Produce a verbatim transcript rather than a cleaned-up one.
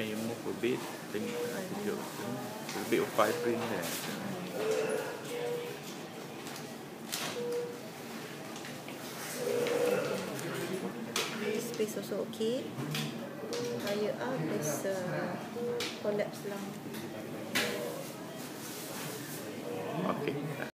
can you move a bit? Then a bit of vibrant there. This space also okay. Higher up is uh, collapse lang. Okay.